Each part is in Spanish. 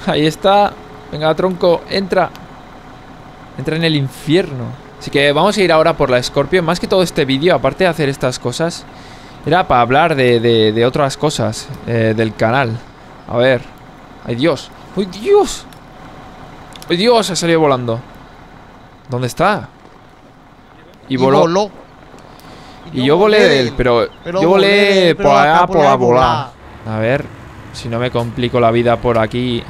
Ahí está. Venga, tronco, entra. Entra en el infierno. Así que vamos a ir ahora por la Scorpion. Más que todo este vídeo, aparte de hacer estas cosas, era para hablar de otras cosas del canal. A ver. ¡Ay, Dios! ¡Ay, Dios! ¡Ay, Dios! Ha salido volando. ¿Dónde está? Y voló. Y yo volé de él, pero yo volé por allá, por la bola. A ver, si no me complico la vida por aquí.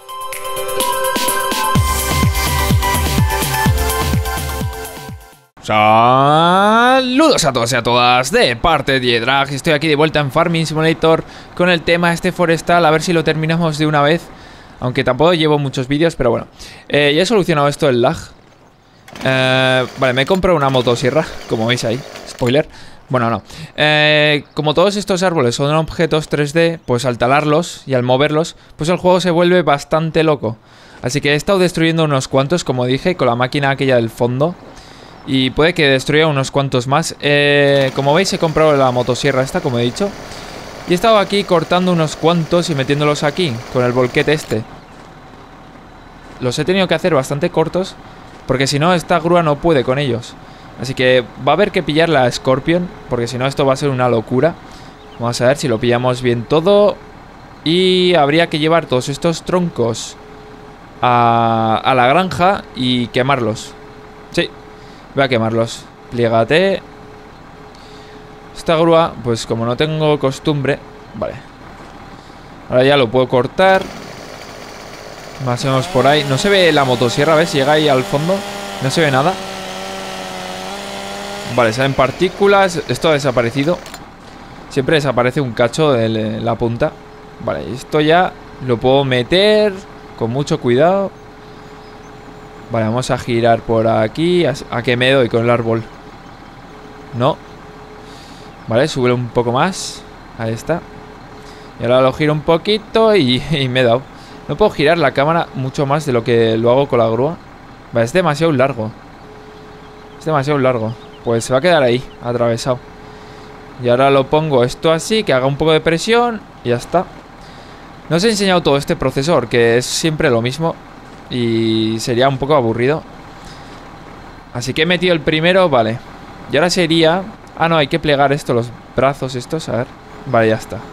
Saludos a todos y a todas de parte de Diedrag. Estoy aquí de vuelta en Farming Simulator con el tema este forestal. A ver si lo terminamos de una vez. Aunque tampoco llevo muchos vídeos, pero bueno. Ya he solucionado esto del lag. Vale, me he comprado una motosierra, como veis ahí. Spoiler. Bueno, no. Como todos estos árboles son objetos 3D, pues al talarlos y al moverlos, pues el juego se vuelve bastante loco. Así que he estado destruyendo unos cuantos, como dije, con la máquina aquella del fondo. Y puede que destruya unos cuantos más. Como veis, he comprado la motosierra esta, como he dicho. Y he estado aquí cortando unos cuantos y metiéndolos aquí, con el volquete este. Los he tenido que hacer bastante cortos, porque si no, esta grúa no puede con ellos. Así que va a haber que pillar la Scorpion, porque si no, esto va a ser una locura. Vamos a ver si lo pillamos bien todo. Y habría que llevar todos estos troncos a la granja y quemarlos. Sí. Voy a quemarlos. Pliégate. Esta grúa, pues como no tengo costumbre. Vale. Ahora ya lo puedo cortar. Más o menos por ahí. No se ve la motosierra, ¿ves? Llega ahí al fondo. No se ve nada. Vale, salen partículas. Esto ha desaparecido. Siempre desaparece un cacho de la punta. Vale, esto ya lo puedo meter con mucho cuidado. Vale, vamos a girar por aquí. ¿A qué me doy con el árbol? No. Vale, sube un poco más. Ahí está. Y ahora lo giro un poquito y me he dado. No puedo girar la cámara mucho más de lo que lo hago con la grúa. Vale, es demasiado largo. Es demasiado largo. Pues se va a quedar ahí, atravesado. Y ahora lo pongo esto así, que haga un poco de presión y ya está. No os he enseñado todo este proceso porque es siempre lo mismo y sería un poco aburrido. Así que he metido el primero, vale. Y ahora sería... Ah, no, hay que plegar esto, los brazos estos, a ver. Vale, ya está.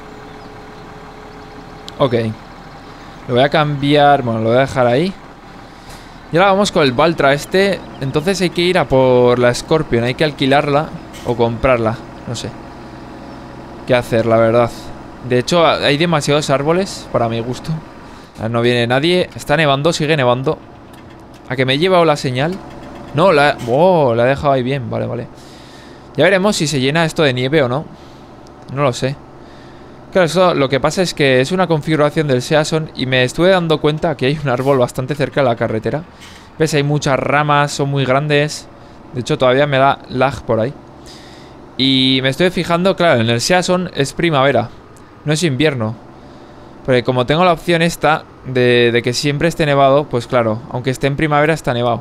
Ok. Lo voy a cambiar, bueno, lo voy a dejar ahí. Y ahora vamos con el Valtra este. Entonces hay que ir a por la Scorpion. Hay que alquilarla o comprarla, no sé qué hacer, la verdad. De hecho, hay demasiados árboles para mi gusto. No viene nadie. Está nevando, sigue nevando. ¿A que me he llevado la señal? No, la he dejado ahí bien, vale, vale. Ya veremos si se llena esto de nieve o no. No lo sé. Claro, eso lo que pasa es que es una configuración del Season y me estuve dando cuenta que hay un árbol bastante cerca de la carretera. ¿Ves? Hay muchas ramas, son muy grandes. De hecho, todavía me da lag por ahí. Y me estoy fijando, claro, en el Season es primavera, no es invierno. Porque como tengo la opción esta de que siempre esté nevado, pues claro, aunque esté en primavera está nevado.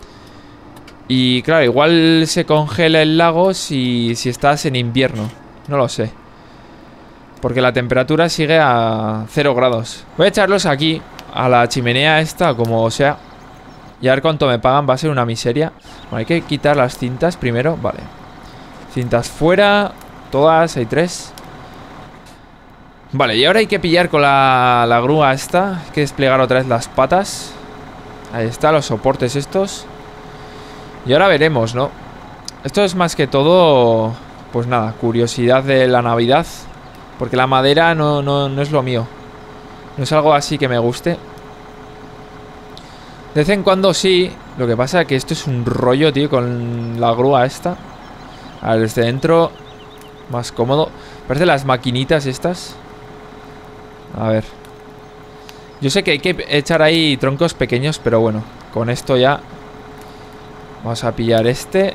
Y claro, igual se congela el lago si estás en invierno. No lo sé. Porque la temperatura sigue a 0 grados. Voy a echarlos aquí, a la chimenea esta, como sea. Y a ver cuánto me pagan, va a ser una miseria. Bueno, hay que quitar las cintas primero, vale. Cintas fuera, todas, hay 3. Vale, y ahora hay que pillar con la grúa esta. Hay que desplegar otra vez las patas. Ahí está, los soportes estos. Y ahora veremos, ¿no? Esto es más que todo, pues nada, curiosidad de la Navidad. Porque la madera no es lo mío. No es algo así que me guste. De vez en cuando sí. Lo que pasa es que esto es un rollo, tío, con la grúa esta. A ver, desde dentro más cómodo. Parece las maquinitas estas. A ver. Yo sé que hay que echar ahí troncos pequeños, pero bueno, con esto ya. Vamos a pillar este.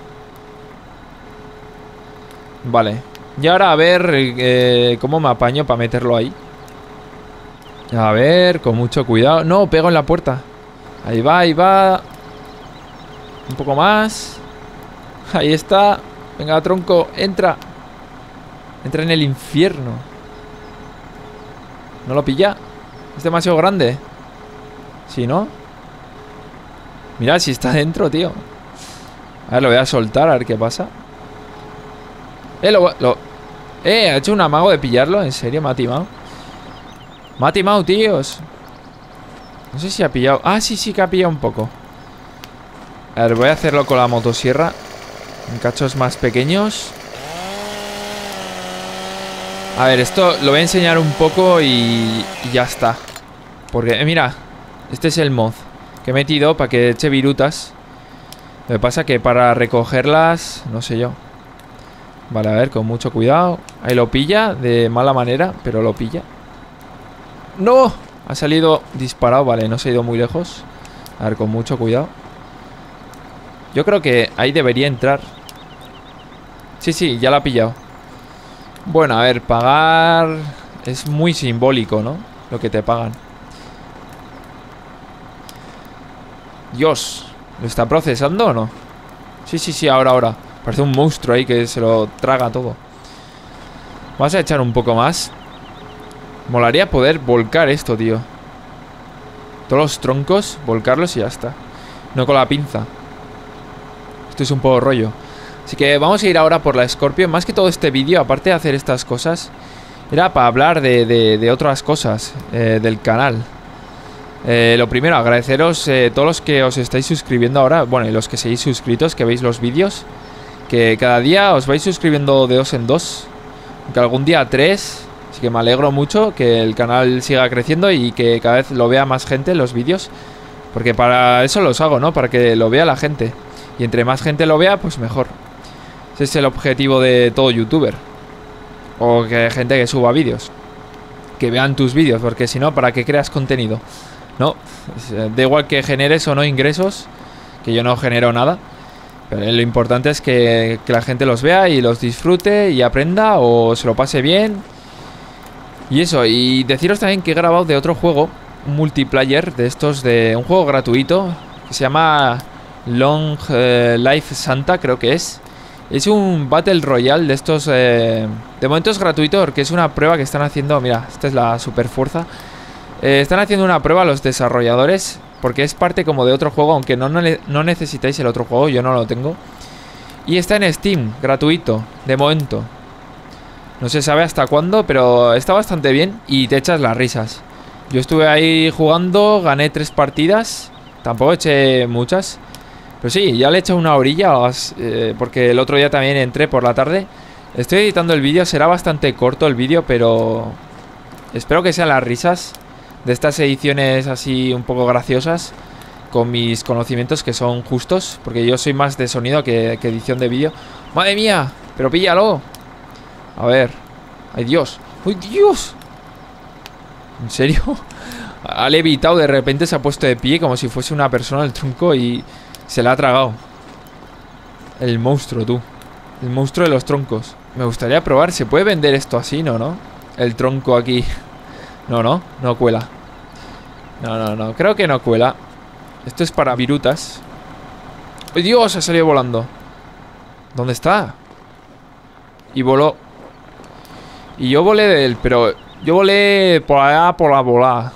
Vale. Y ahora a ver cómo me apaño para meterlo ahí. A ver, con mucho cuidado. No, pego en la puerta. Ahí va, ahí va. Un poco más. Ahí está. Venga, tronco, entra. Entra en el infierno. ¿No lo pilla? ¿Es demasiado grande? ¿Sí, no? Mira, si está dentro, tío. A ver, lo voy a soltar, a ver qué pasa. Ha hecho un amago de pillarlo. ¿En serio? ¿Me ha timado? Me ha timado, tíos. No sé si ha pillado. Ah, sí, sí que ha pillado un poco. A ver, voy a hacerlo con la motosierra en cachos más pequeños. A ver, esto lo voy a enseñar un poco y ya está. Porque, mira, este es el mod que he metido para que eche virutas. Lo que pasa que para recogerlas, no sé yo. Vale, a ver, con mucho cuidado. Ahí lo pilla, de mala manera, pero lo pilla. ¡No! Ha salido disparado, vale, no se ha ido muy lejos. A ver, con mucho cuidado. Yo creo que ahí debería entrar. Sí, sí, ya la ha pillado. Bueno, a ver, pagar es muy simbólico, ¿no? Lo que te pagan. Dios, ¿lo está procesando o no? Sí, sí, sí, ahora. Parece un monstruo ahí que se lo traga todo. Vamos a echar un poco más. Molaría poder volcar esto, tío. Todos los troncos, volcarlos y ya está. No con la pinza. Esto es un poco rollo. Así que vamos a ir ahora por la Scorpion. Más que todo este vídeo, aparte de hacer estas cosas, era para hablar de otras cosas del canal. Lo primero, agradeceros todos los que os estáis suscribiendo ahora. Bueno, y los que seguís suscritos, que veis los vídeos. Que cada día os vais suscribiendo de 2 en 2. Que algún día 3. Así que me alegro mucho que el canal siga creciendo y que cada vez lo vea más gente los vídeos. Porque para eso los hago, ¿no? Para que lo vea la gente. Y entre más gente lo vea, pues mejor. Ese es el objetivo de todo youtuber. O que gente que suba vídeos. Que vean tus vídeos, porque si no, ¿para qué creas contenido? No, da igual que generes o no ingresos. Que yo no genero nada. Pero lo importante es que la gente los vea y los disfrute y aprenda o se lo pase bien. Y eso, y deciros también que he grabado de otro juego, un multiplayer de estos, de un juego gratuito que se llama Long Life Santa, creo que es. Es un Battle Royale de estos, de momento es gratuito porque es una prueba que están haciendo, mira, esta es la super fuerza. Están haciendo una prueba los desarrolladores porque es parte como de otro juego, aunque no necesitáis el otro juego, yo no lo tengo. Y está en Steam, gratuito, de momento. No se sabe hasta cuándo, pero está bastante bien y te echas las risas. Yo estuve ahí jugando, gané 3 partidas, tampoco eché muchas. Pero sí, ya le he hecho una horilla, porque el otro día también entré por la tarde. Estoy editando el vídeo, será bastante corto el vídeo, pero espero que sean las risas de estas ediciones así un poco graciosas, con mis conocimientos que son justos, porque yo soy más de sonido que edición de vídeo. ¡Madre mía! ¡Pero píllalo! A ver. ¡Ay, Dios! ¡Ay, Dios! ¿En serio? Ha levitado, de repente se ha puesto de pie como si fuese una persona el tronco y se la ha tragado. El monstruo, tú. El monstruo de los troncos. Me gustaría probar. ¿Se puede vender esto así, no? El tronco aquí. No cuela. No. Creo que no cuela. Esto es para virutas. ¡Ay, Dios! Ha salido volando. ¿Dónde está? Y voló. Y yo volé de él, pero yo volé por allá, por la volada.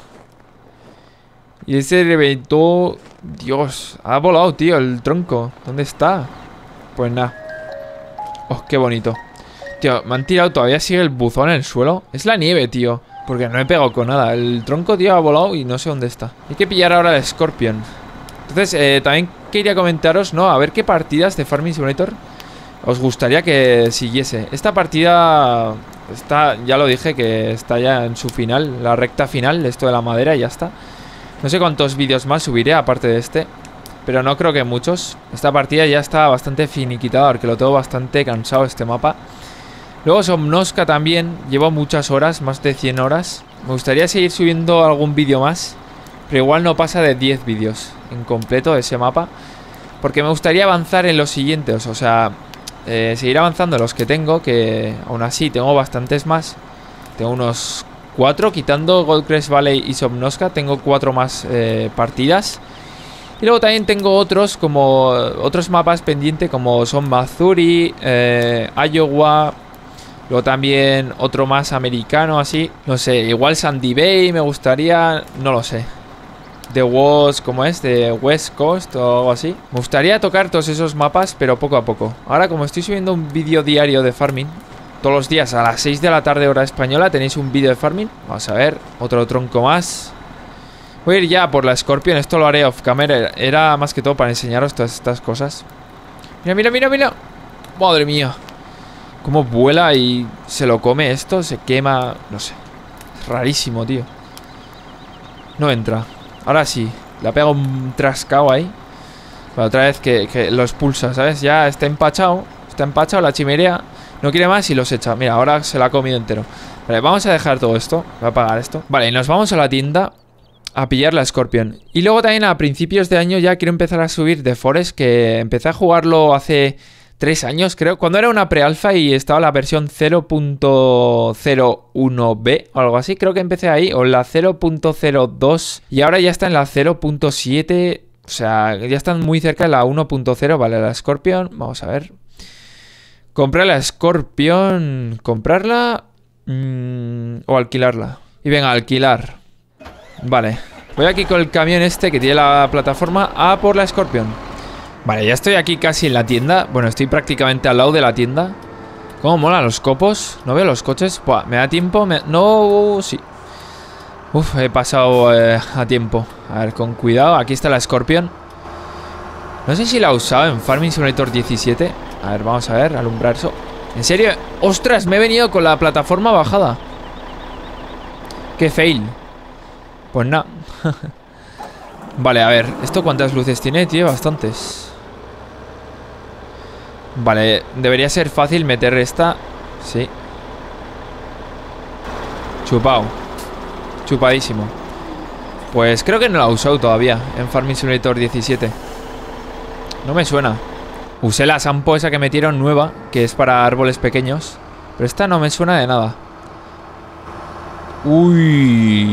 Y ese reventó. Dios, ha volado, tío, el tronco. ¿Dónde está? Pues nada. Oh, qué bonito. Tío, me han tirado, todavía sigue el buzón en el suelo. Es la nieve, tío. Porque no he pegado con nada. El tronco, tío, ha volado y no sé dónde está. Hay que pillar ahora el Scorpion. Entonces, también quería comentaros, ¿no? A ver qué partidas de Farming Simulator os gustaría que siguiese. Esta partida está, ya lo dije, que está ya en su final, la recta final de esto de la madera y ya está. No sé cuántos vídeos más subiré aparte de este, pero no creo que muchos. Esta partida ya está bastante finiquitada porque lo tengo bastante cansado este mapa. Luego Somnosca también, llevo muchas horas, más de 100 horas. Me gustaría seguir subiendo algún vídeo más, pero igual no pasa de 10 vídeos en completo de ese mapa, porque me gustaría avanzar en los siguientes, o sea, seguir avanzando en los que tengo, que aún así tengo bastantes más. Tengo unos 4, quitando Goldcrest Valley y Somnosca, tengo 4 más partidas. Y luego también tengo otros, como otros mapas pendientes, como son Mazuri, Iowa, Luego también otro más americano, así. No sé, igual Sandy Bay me gustaría. No lo sé. The West, ¿cómo es? De West Coast o algo así. Me gustaría tocar todos esos mapas, pero poco a poco. Ahora, como estoy subiendo un vídeo diario de farming, todos los días a las 6 de la tarde hora española tenéis un vídeo de farming. Vamos a ver, otro tronco más. Voy a ir ya por la Scorpion. Esto lo haré off camera. Era más que todo para enseñaros todas estas cosas. Mira, mira, mira, mira. Madre mía. Cómo vuela y se lo come esto. Se quema. No sé. Es rarísimo, tío. No entra. Ahora sí. Le ha pegado un trascao ahí. Pero otra vez que lo expulsa, ¿sabes? Ya está empachado. Está empachado la chimenea. No quiere más y los echa. Mira, ahora se la ha comido entero. Vale, vamos a dejar todo esto. Voy a apagar esto. Vale, y nos vamos a la tienda a pillar la Scorpion. Y luego también a principios de año ya quiero empezar a subir The Forest, que empecé a jugarlo hace 3 años, creo. Cuando era una pre-alfa y estaba la versión 0.01b o algo así. Creo que empecé ahí. O la 0.02. Y ahora ya está en la 0.7. O sea, ya están muy cerca de la 1.0. Vale, la Scorpion. Vamos a ver. Comprar la Scorpion. ¿Comprarla? O alquilarla. Y venga, alquilar. Vale. Voy aquí con el camión este que tiene la plataforma a por la Scorpion. Vale, ya estoy aquí casi en la tienda. Bueno, estoy prácticamente al lado de la tienda. ¿Cómo molan los copos? No veo los coches. Buah, ¿me da tiempo? No, sí. Uf, he pasado a tiempo. A ver, con cuidado. Aquí está la Scorpion. No sé si la he usado en Farming Simulator 17. A ver, vamos a ver, alumbrar eso. ¿En serio? ¡Ostras! Me he venido con la plataforma bajada. ¡Qué fail! Pues nada. Vale, a ver. ¿Esto cuántas luces tiene? Tiene bastantes. Vale, debería ser fácil meter esta. Sí. Chupado. Chupadísimo. Pues creo que no la he usado todavía en Farming Simulator 17. No me suena. Usé la Sampo esa que metieron nueva, que es para árboles pequeños. Pero esta no me suena de nada. Uy.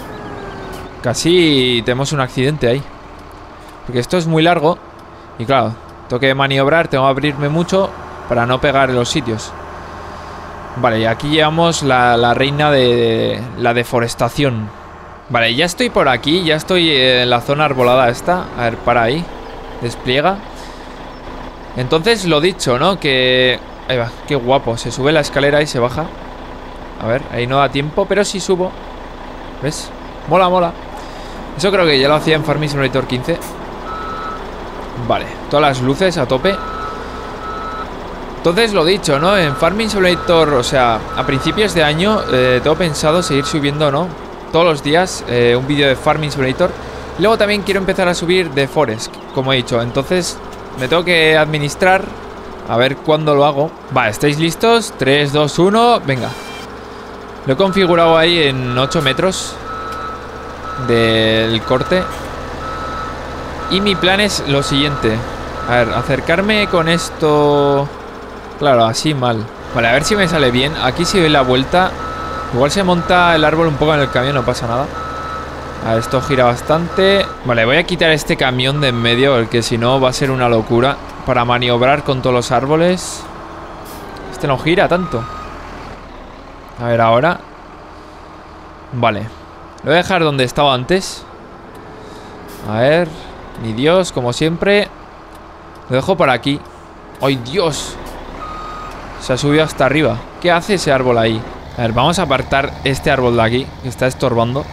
Casi tenemos un accidente ahí. Porque esto es muy largo. Y claro, tengo que maniobrar, tengo que abrirme mucho para no pegar en los sitios. Vale, y aquí llevamos la reina de la deforestación. Vale, ya estoy por aquí. Ya estoy en la zona arbolada esta. A ver, para ahí. Despliega. Entonces, lo dicho, ¿no? Que... Ahí va, qué guapo. Se sube la escalera y se baja. A ver, ahí no da tiempo, pero sí subo. ¿Ves? Mola, mola. Eso creo que ya lo hacía en Farming Simulator 15. Vale, todas las luces a tope. Entonces, lo dicho, ¿no? En Farming Simulator, o sea, a principios de año tengo pensado seguir subiendo, ¿no? Todos los días un vídeo de Farming Simulator. Y luego también quiero empezar a subir The Forest, como he dicho. Entonces, me tengo que administrar. A ver cuándo lo hago. Vale, ¿estáis listos? 3, 2, 1, venga. Lo he configurado ahí en 8 metros del corte. Y mi plan es lo siguiente. A ver, acercarme con esto. Claro, así mal. Vale, a ver si me sale bien. Aquí si doy la vuelta, igual se monta el árbol un poco en el camión, no pasa nada. A ver, esto gira bastante. Vale, voy a quitar este camión de en medio, porque si no va a ser una locura para maniobrar con todos los árboles. Este no gira tanto. A ver, ahora. Vale. Lo voy a dejar donde estaba antes. A ver. Ni Dios, como siempre. Lo dejo por aquí. ¡Ay, Dios! Se ha subido hasta arriba. ¿Qué hace ese árbol ahí? A ver, vamos a apartar este árbol de aquí, que está estorbando.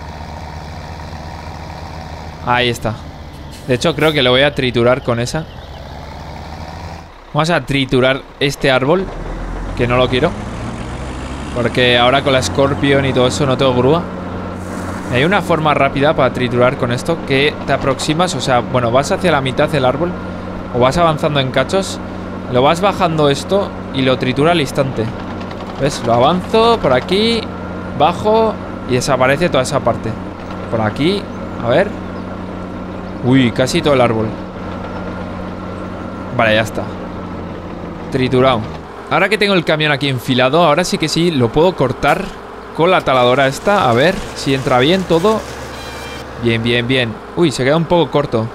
Ahí está. De hecho, creo que lo voy a triturar con esa. Vamos a triturar este árbol, que no lo quiero. Porque ahora con la Scorpion y todo eso no tengo grúa. Hay una forma rápida para triturar con esto, que te aproximas, o sea, bueno, vas hacia la mitad del árbol o vas avanzando en cachos, lo vas bajando esto y lo tritura al instante. ¿Ves? Lo avanzo por aquí, bajo y desaparece toda esa parte. Por aquí, a ver. Uy, casi todo el árbol. Vale, ya está. Triturado. Ahora que tengo el camión aquí enfilado, ahora sí que sí, lo puedo cortar con la taladora esta. A ver si entra bien todo. Bien, bien, bien. Uy, se queda un poco corto.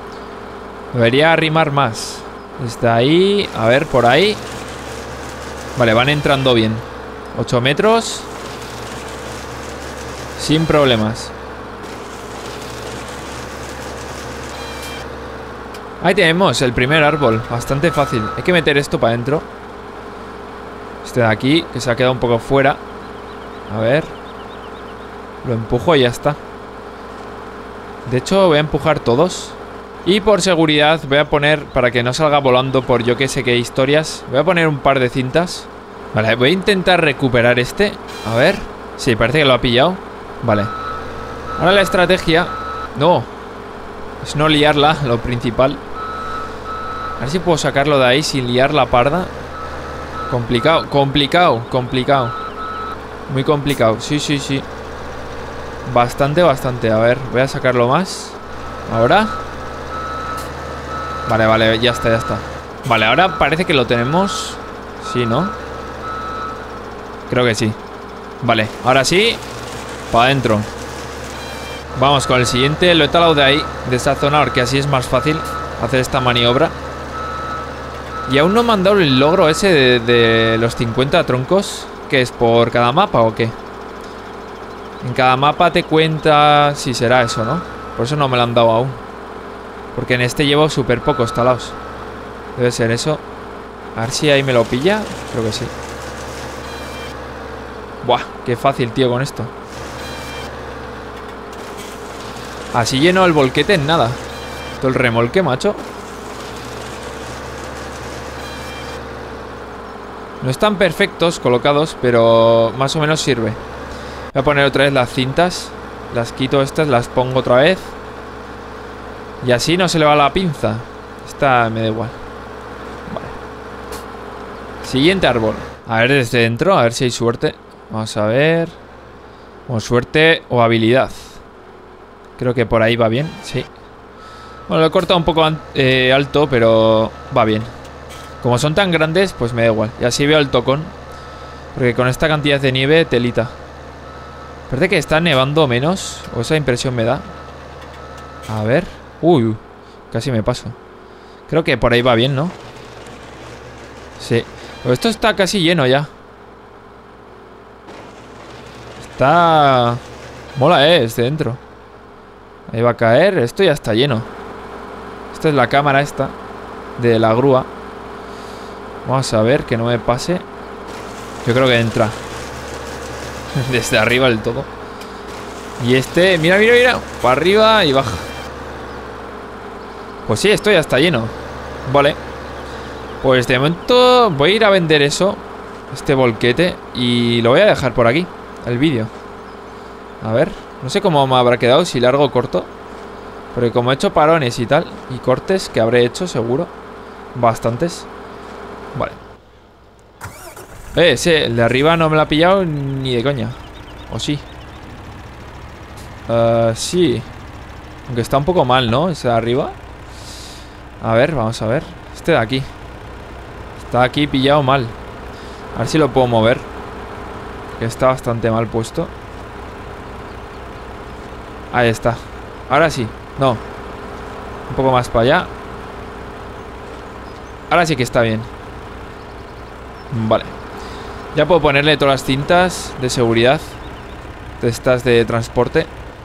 Debería arrimar más. Está ahí. A ver, por ahí. Vale, van entrando bien. 8 metros. Sin problemas. Ahí tenemos el primer árbol. Bastante fácil. Hay que meter esto para adentro. Este de aquí, que se ha quedado un poco fuera. A ver. Lo empujo y ya está. De hecho, voy a empujar todos. Y por seguridad voy a poner, para que no salga volando por yo que sé qué historias, voy a poner un par de cintas. Vale, voy a intentar recuperar este. A ver. Sí, parece que lo ha pillado. Vale. Ahora la estrategia... No. Es no liarla, lo principal. A ver si puedo sacarlo de ahí sin liar la parda. Complicado, complicado, complicado. Muy complicado, sí, sí, sí. Bastante, bastante. A ver, voy a sacarlo más. Ahora. Vale, vale, ya está, ya está. Vale, ahora parece que lo tenemos. Sí, ¿no? Creo que sí. Vale, ahora sí. Para adentro. Vamos con el siguiente. Lo he talado de ahí, de esta zona, porque así es más fácil hacer esta maniobra. Y aún no me han dado el logro ese de los 50 troncos. ¿Qué es? ¿Por cada mapa o qué? En cada mapa te cuenta si será eso, ¿no? Por eso no me lo han dado aún. Porque en este llevo súper pocos talados. Debe ser eso. A ver si ahí me lo pilla. Creo que sí. Buah, qué fácil, tío, con esto. Así lleno el volquete en nada. Todo el remolque, macho. No están perfectos colocados, pero más o menos sirve. Voy a poner otra vez las cintas. Las quito estas, las pongo otra vez. Y así no se le va la pinza. Esta me da igual. Vale. Siguiente árbol. A ver desde dentro, a ver si hay suerte. Vamos a ver. O suerte o habilidad. Creo que por ahí va bien, sí. Bueno, lo he cortado un poco alto, pero va bien. Como son tan grandes, pues me da igual. Y así veo el tocón. Porque con esta cantidad de nieve, telita. Parece que está nevando menos. O esa impresión me da. A ver. Uy, casi me paso. Creo que por ahí va bien, ¿no? Sí. Pero esto está casi lleno ya. Está... Mola, desde dentro. Ahí va a caer. Esto ya está lleno. Esta es la cámara esta de la grúa. Vamos a ver que no me pase. Yo creo que entra desde arriba del todo. Y este, mira, mira, mira. Para arriba y baja. Pues sí, esto ya está lleno. Vale. Pues de momento voy a ir a vender eso. Este volquete. Y lo voy a dejar por aquí, el vídeo. A ver. No sé cómo me habrá quedado, si largo o corto. Porque como he hecho parones y tal, y cortes que habré hecho seguro. Bastantes. Vale. Sí, el de arriba no me lo ha pillado ni de coña. ¿O sí? Sí. Aunque está un poco mal, ¿no? Ese de arriba. A ver, vamos a ver. Este de aquí. Está aquí pillado mal. A ver si lo puedo mover. Que está bastante mal puesto. Ahí está. Ahora sí. No. Un poco más para allá. Ahora sí que está bien. Vale. Ya puedo ponerle todas las cintas de seguridad. De estas de transporte.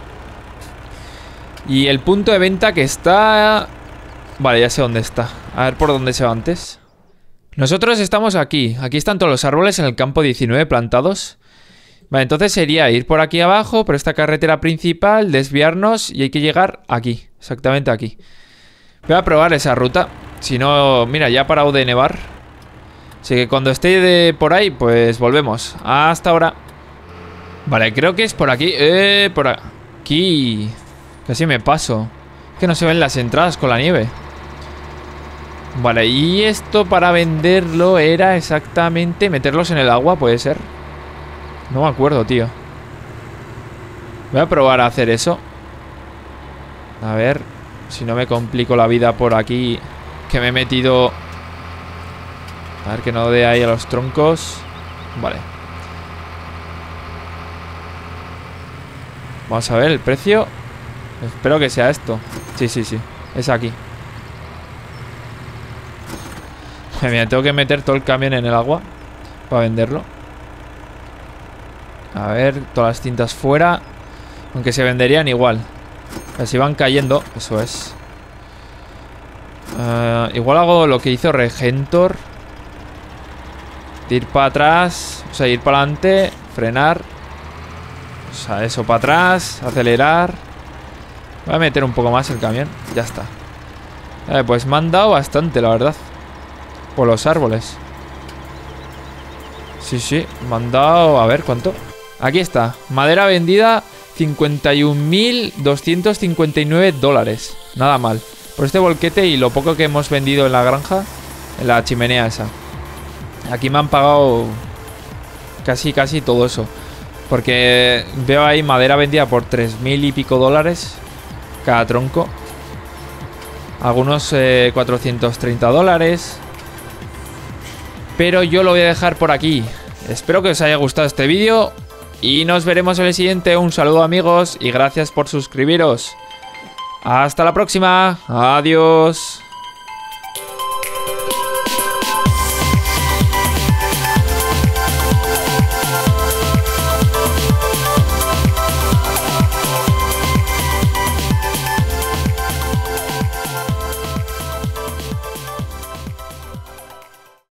Y el punto de venta que está... Vale, ya sé dónde está. A ver por dónde se va antes. Nosotros estamos aquí. Aquí están todos los árboles en el campo 19 plantados. Vale, entonces sería ir por aquí abajo, por esta carretera principal, desviarnos y hay que llegar aquí, exactamente aquí. Voy a probar esa ruta. Si no, mira, ya ha parado de nevar. Así que cuando esté por ahí, pues volvemos. Hasta ahora. Vale, creo que es por aquí. Por aquí. Casi me paso. Que no se ven las entradas con la nieve. Vale, y esto para venderlo era exactamente meterlos en el agua, puede ser. No me acuerdo, tío. Voy a probar a hacer eso. A ver si no me complico la vida por aquí. Que me he metido. A ver que no dé ahí a los troncos. Vale. Vamos a ver el precio. Espero que sea esto. Sí, sí, sí. Es aquí. Mira, tengo que meter todo el camión en el agua. para venderlo. A ver, todas las cintas fuera. Aunque se venderían igual. Así van cayendo. Eso es. Igual hago lo que hizo Regentor. De ir para atrás. O sea, ir para adelante. Frenar. O sea, eso para atrás. Acelerar. Voy a meter un poco más el camión. Ya está. Pues me han dado bastante, la verdad. Por los árboles. Sí, sí. Me han dado... A ver, ¿cuánto? Aquí está. Madera vendida. 51.259 dólares. Nada mal. Por este volquete y lo poco que hemos vendido en la granja. En la chimenea esa. Aquí me han pagado casi todo eso. Porque veo ahí madera vendida por 3.000 y pico dólares cada tronco. Algunos 430 dólares. Pero yo lo voy a dejar por aquí. Espero que os haya gustado este vídeo. Y nos veremos en el siguiente. Un saludo, amigos, y gracias por suscribiros. Hasta la próxima. Adiós.